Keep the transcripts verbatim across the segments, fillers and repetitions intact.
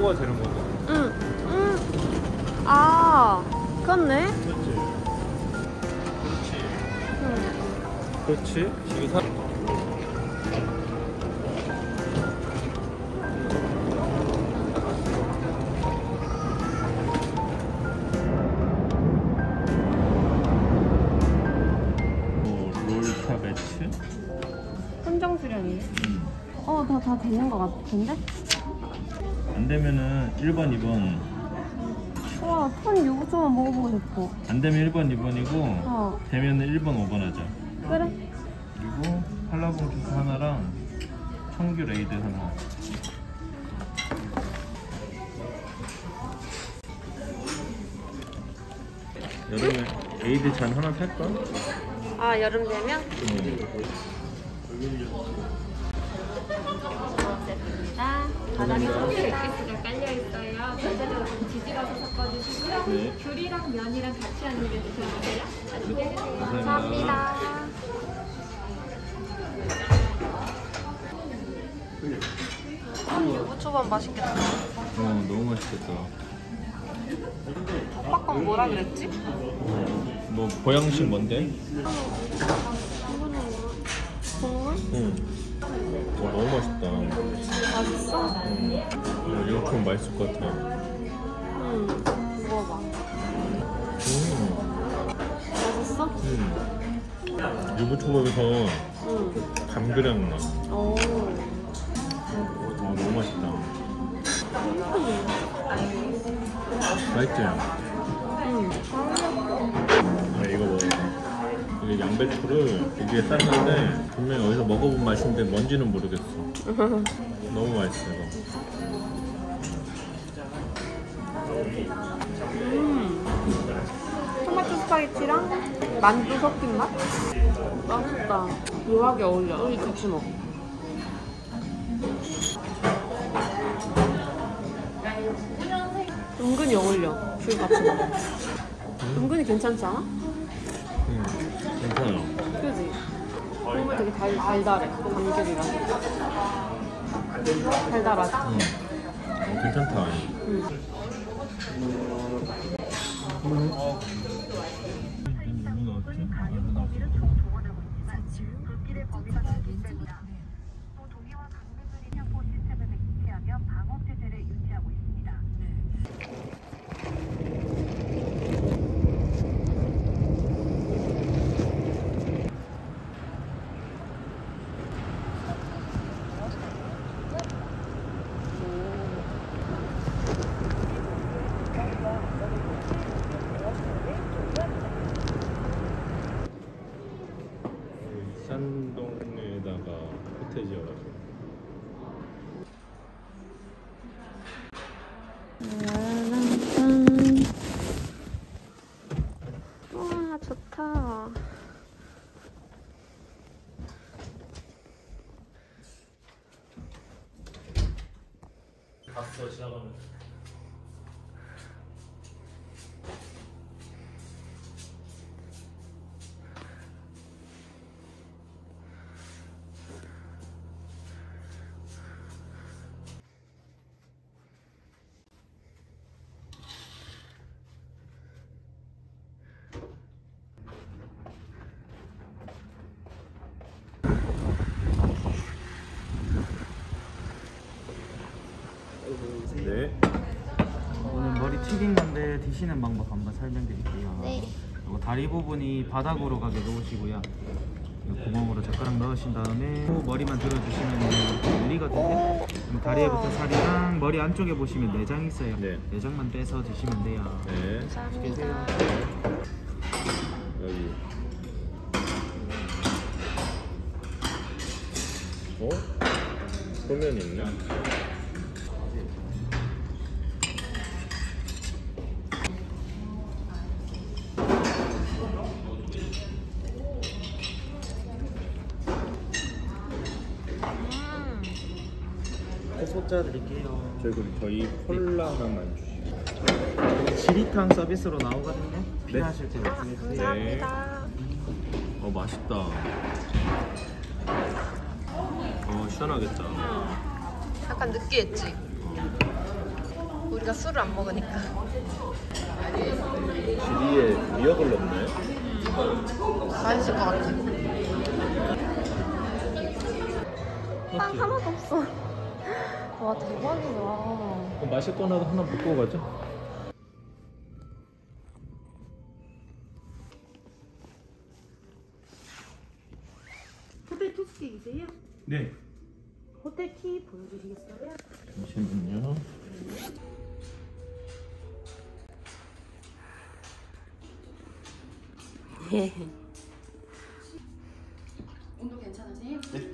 먹어도 되는 거고. 응. 응. 아, 그렇네. 그렇지. 그렇지. 응. 그렇지. 지금 사. 롤카 매치? 한정 수량이네. 응. 어, 다, 다 되는 것 같은데? 안 되면은 일 번, 이 번. 우와, 톤 유부초만 먹어보고 싶어. 안 되면 일 번, 이 번이고 어. 되면은 일 번, 오 번 하자. 그래. 그리고 한라봉 주스 하나랑 청귤 에이드 하나. 여름에 에이드 잔 하나 살까? 아, 여름 되면? 아, 바닥에 소스 액기스가 깔려 있어요. 전체적으로 뒤집어서 섞어주시고요. 네. 귤이랑 면이랑 같이 한 입에 드셔보세요. 맛있게 드세요. 감사합니다. 톤 유부초밥 맛있겠다. 어, 너무 맛있겠다. 오빠 건 뭐라 그랬지? 뭐 보양식 뭔데? 이거는 뭐? 국물? 응. 어, 너무 맛있다. 맛있어? 응. 어, 이거 좀 맛있을 것 같아. 응. 먹어봐. 음. 맛있어? 음. 유부초밥에서 응. 감귤향 나. 오. 어, 너무 맛있다. 맛있지? 응. 아, 이거 먹어봐. 이게 양배추를 여기에 쌌는데 분명히 어디서 먹어본 맛인데 뭔지는 모르겠어. 너무 맛있어 이거. 음. 토마토 스파게티랑 만두 섞인 맛? 맛있다. 묘하게 어울려. 우리 같이 먹어. 은근히 어울려. 귤 같이 먹어. 은근히 괜찮지 않아? 음, 괜찮아. 그지? 국물 되게 달, 달달해. 감귤이랑. 달달하지? 음. 어, 괜찮다. 응. 음. 어. 너무 나왔지? 산동에다가 코테이지여가지고. 와, 좋다. 봤어, 지나가면. 네. 오늘 머리 튀긴 건데 드시는 방법 한번 설명드릴게요. 네. 이거 다리 부분이 바닥으로 가게 놓으시고요. 이 구멍으로 젓가락 넣으신 다음에 후 머리만 들어주시면 이렇게 열리거든요. 그럼 다리에부터 살이랑 머리 안쪽에 보시면 내장 있어요. 네. 내장만 떼서 드시면 돼요. 네. 감사합니다. 여기. 어? 소면 있네. 소자 드릴게요. 저희 그럼 저희 콜라 하나만 주시고. 지리탕 서비스로 나오거든요. 필요하실 때 말씀해주세요. 감사합니다. 어, 맛있다. 어, 시원하겠다. 약간 느끼했지? 우리가 술을 안 먹으니까. 지리에 미역을 넣네. 맛있을 것 같아. 빵 하나도 없어. 와 대박이다. 그럼 마실 거라도 하나 먹고 가자. 호텔 투스틱이세요? 네. 호텔 키 보여주시겠어요? 잠시만요. 온도 괜찮으세요? 네.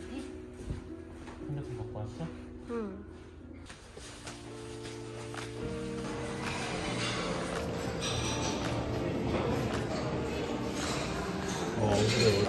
핸드폰 갖고 왔어? 응. 어, 그래.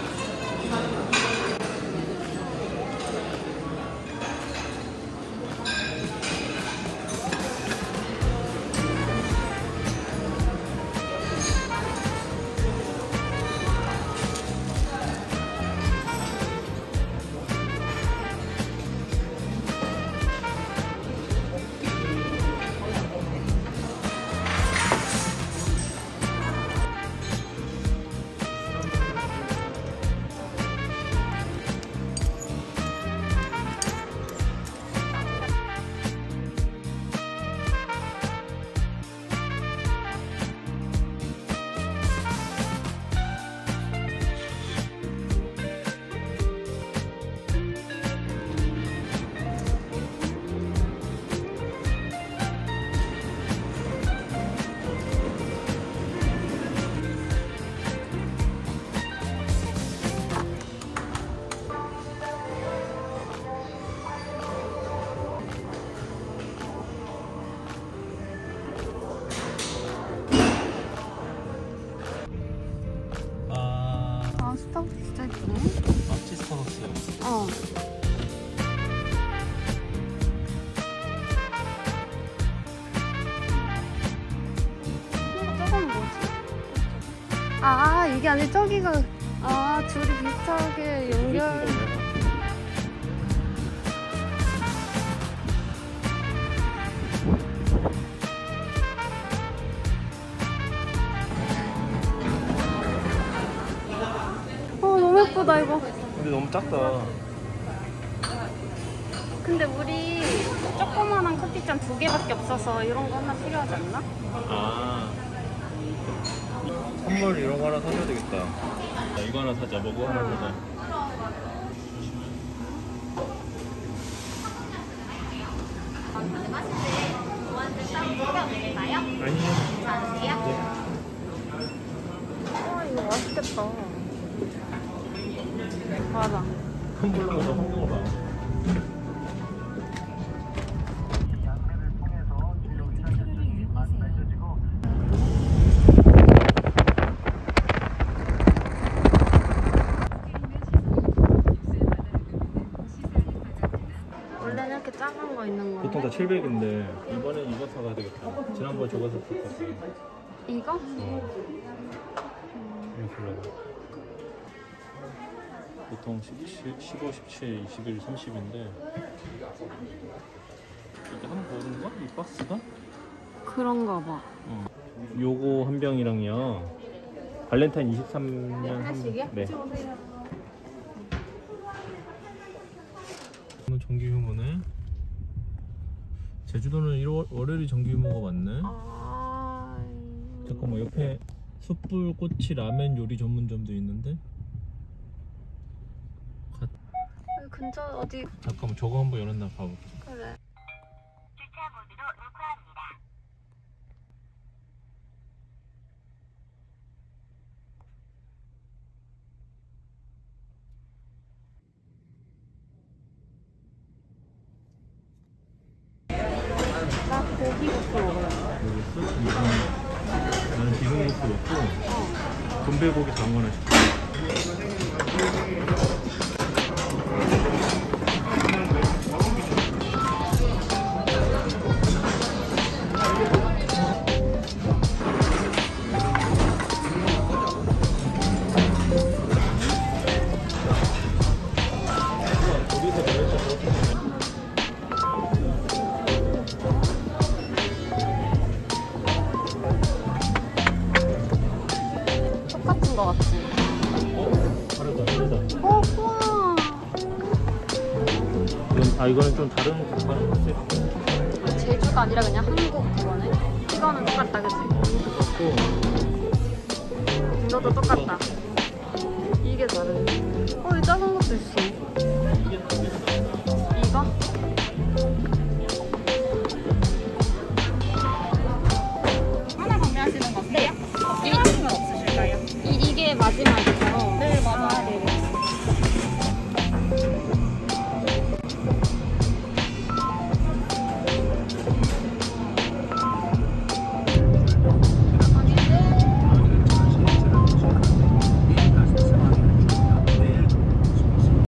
아 스타벅스 진짜 예쁘네. 마치 스타벅스요. 어. 이거 저건 뭐지? 아 이게 아니라 저기가 아 줄이 비슷하게 연결. 어 너무 예쁘다 이거. 근데 너무 작다. 근데 우리 조그만한 커피잔 두 개밖에 없어서 이런 거 하나 필요하지 않나? 아. 선물 이런 거 하나 사줘야 되겠다. 야, 이거 하나 사자. 먹고 하나 사자. 아니요. 와 이거 맛있겠다. 맞아. 텀블러 가서 홍콩을 봐. 원래는 이렇게 작은 거 있는 건데. 보통 다 칠백인데 이번엔 이거 사가야 되겠다. 지난번에 저거 샀었거든. 이거? 어. 이거 골라봐. 보통 십오, 십칠, 이십일, 삼십인데 이게 한 번인가? 이 박스가? 그런가 봐. 어. 요거 한 병이랑요. 발렌타인 이십삼 년 하나씩이요? 네. 오늘 정기 휴무네. 제주도는 일월 월요일이 정기 휴무가 맞네. 아... 잠깐만 옆에 숯불 꼬치 라멘 요리 전문점도 있는데. 가... 여기 근처 어디? 잠깐만 저거 한번 열었나 봐볼게. 그래. 주차 모드로 녹화합니다. 나 고기국수 먹을래. 모르겠어? 비빔... 나는 비빔국수 먹고 돈베고기 작은 거 하나 시켜. 아 이거는 좀 다른 국가랑 같이 제주가 아니라 그냥 한국 그거네. 이거는 똑같다, 그치? 갖고 이것도 똑같다. 이게 다르네. 어, 이 작은 것도 있어.